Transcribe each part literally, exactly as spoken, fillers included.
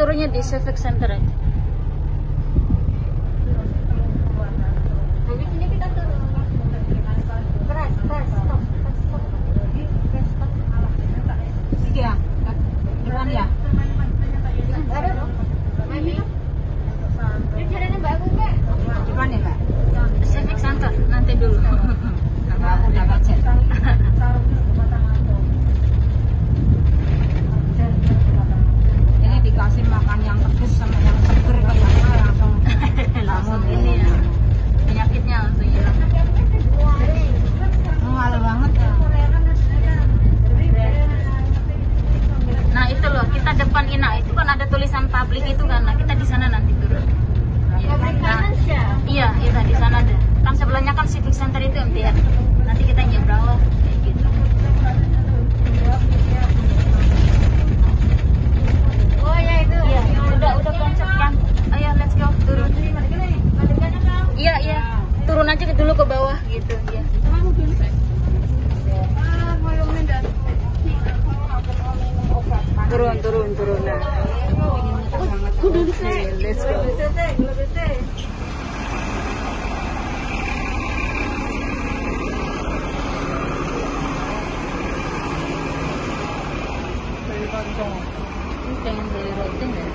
turunnya di Civic Center aja. Habis ini kita turun. Press, press, stop, press, stop. Press, stop. Sige ya. Depan ya. Ada dong. Ini. Ini jalannya Mbak Agung nggak? Depan ya, Kak? Civic Center nanti dulu. Enggak, aku udah budget. Ini dikasih makan yang pedes sama yang seger kayaknya langsung Langsung ini ya. Penyakitnya langsung hilang. mual banget ya. Nah itu loh, kita depan Ina itu kan ada tulisan publik itu kan. Nah kita di sana nanti turun. Iya, Public nah, finance ya? iya, iya di sana ada. Kan sebelahnya kan Civic Center itu M T R. Nanti kita nyebrang kayak gitu. Oh ya itu. Iya, udah udah konsep kan. Ayo let's go turun. Iya iya, turun aja dulu ke bawah gitu. Iya. Turun turun turun. Nah. Let's go. Ini pengen beli roti nggak?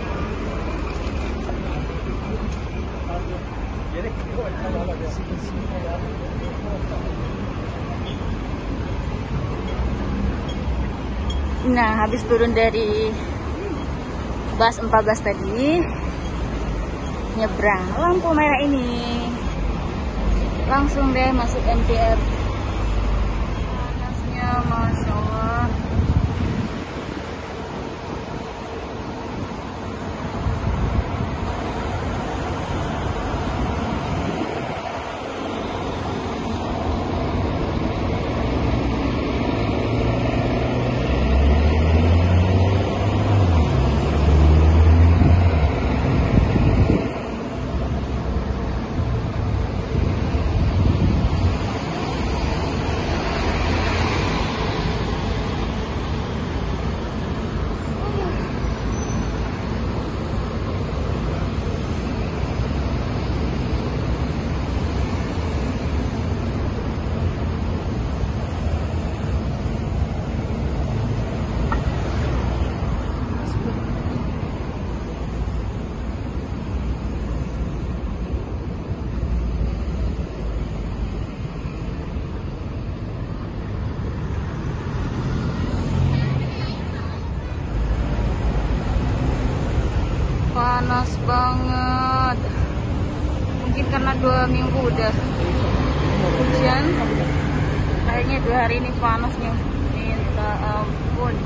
Nah, habis turun dari bus empat belas tadi, nyebrang lampu merah ini, langsung deh masuk M T R. Panasnya, masya Allah. Panas banget. Mungkin karena dua minggu udah hujan, kayaknya dua hari ini panasnya minta ampun.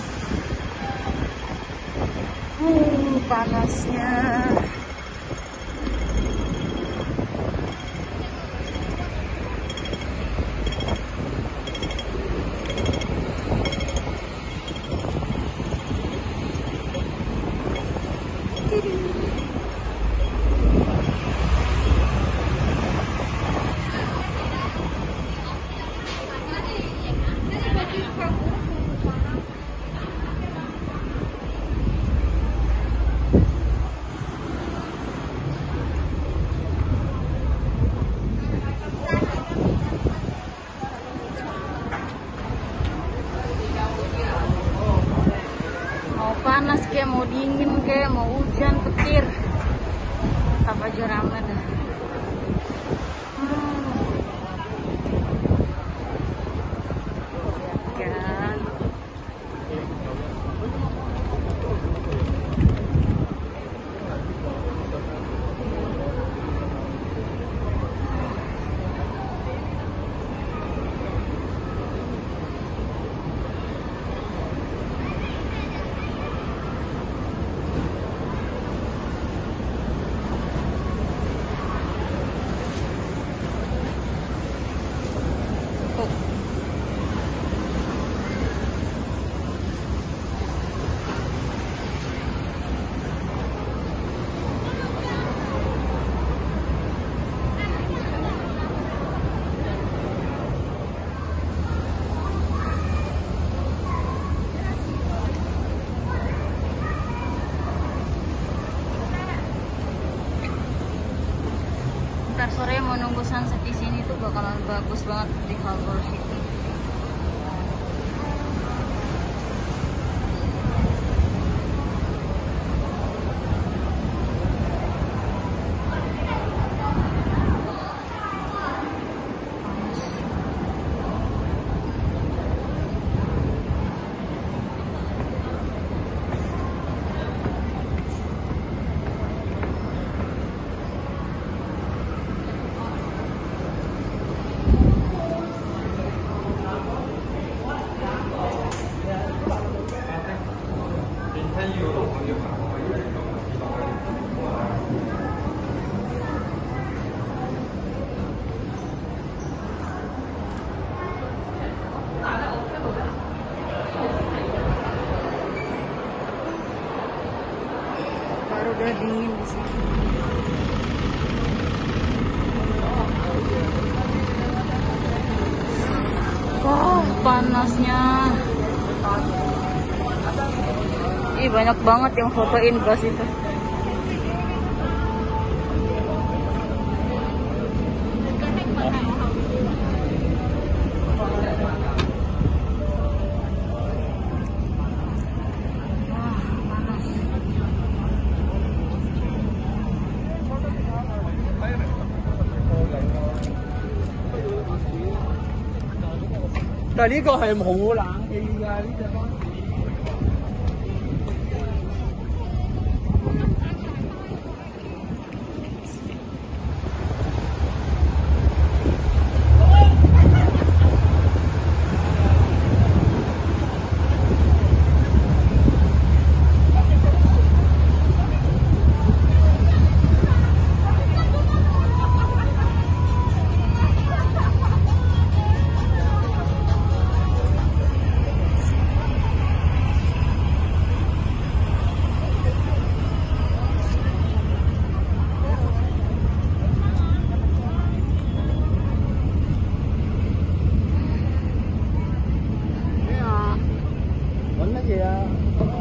Uh, panasnya. Panas kayak mau dingin kayak mau hujan petir apa aja rame dah. Hmm. Kan. Ntar sore mau nunggu sunset di sini tuh bakalan bagus banget di Harbor City. Baru udah dingin di sini. Wah, panasnya. Ih, banyak banget yang fotoin bus itu. 但係呢個係冇冷氣㗎，呢隻巴士。揾乜嘢啊？